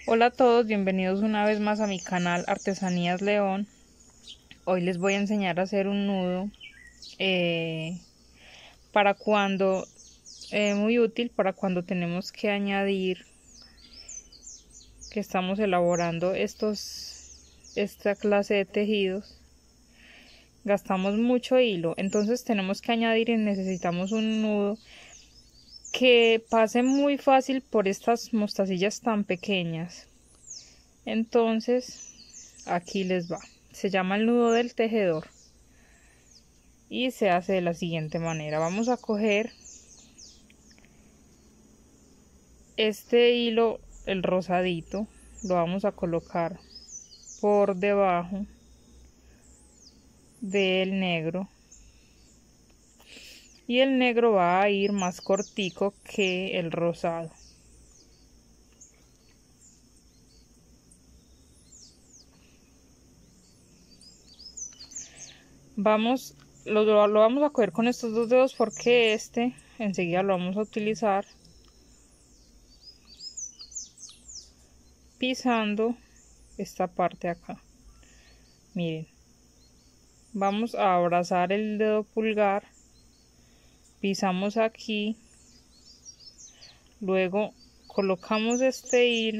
Hola a todos, bienvenidos una vez más a mi canal Artesanías León. Hoy les voy a enseñar a hacer un nudo para cuando, muy útil para cuando tenemos que añadir, que estamos elaborando esta clase de tejidos. Gastamos mucho hilo, entonces tenemos que añadir y necesitamos un nudo que pase muy fácil por estas mostacillas tan pequeñas. Entonces aquí les va. Se llama el nudo del tejedor y se hace de la siguiente manera. Vamos a coger este hilo, el rosadito, lo vamos a colocar por debajo del negro, y el negro va a ir más cortico que el rosado. Lo vamos a coger con estos dos dedos porque enseguida lo vamos a utilizar pisando esta parte acá. Miren, vamos a abrazar el dedo pulgar, pisamos aquí, luego colocamos este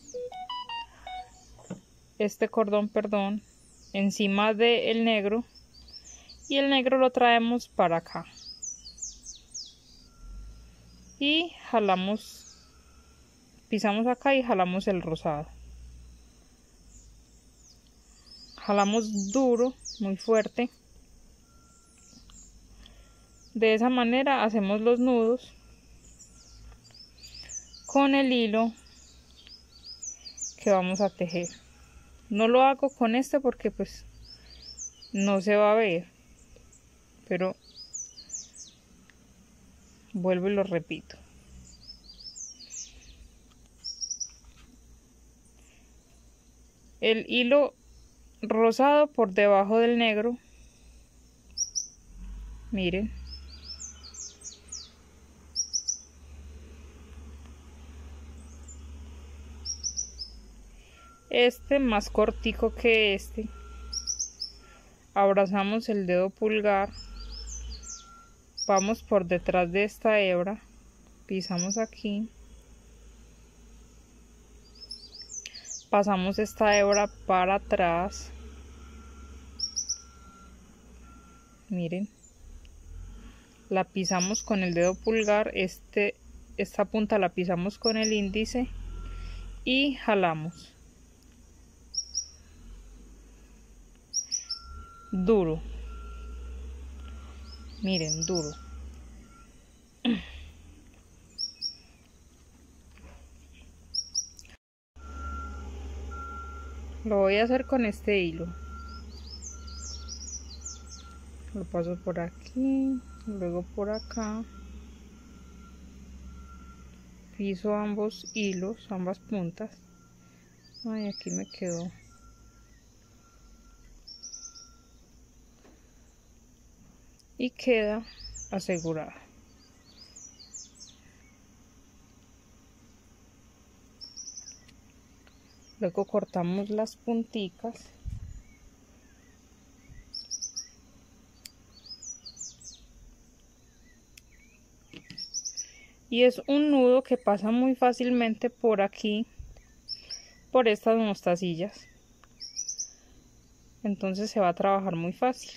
cordón, perdón, encima del negro, y el negro lo traemos para acá y jalamos, pisamos acá y jalamos el rosado. Jalamos duro, muy fuerte. De esa manera hacemos los nudos con el hilo que vamos a tejer. No lo hago con porque pues no se va a ver, pero vuelvo y lo repito. El hilo rosado por debajo del negro, miren, más cortico que abrazamos el dedo pulgar, vamos por detrás de esta hebra, pisamos aquí, pasamos esta hebra para atrás, miren, la pisamos con el dedo pulgar, esta punta la pisamos con el índice y jalamos duro, miren, duro. Lo voy a hacer con este hilo, lo paso por aquí, luego por acá, piso ambos hilos, ambas puntas. Ay, aquí me quedó. Y queda asegurada. Luego cortamos las punticas y es un nudo que pasa muy fácilmente por aquí, por estas mostacillas. Entonces se va a trabajar muy fácil.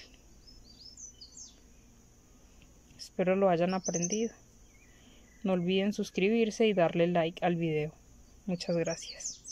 Espero lo hayan aprendido. No olviden suscribirse y darle like al video. Muchas gracias.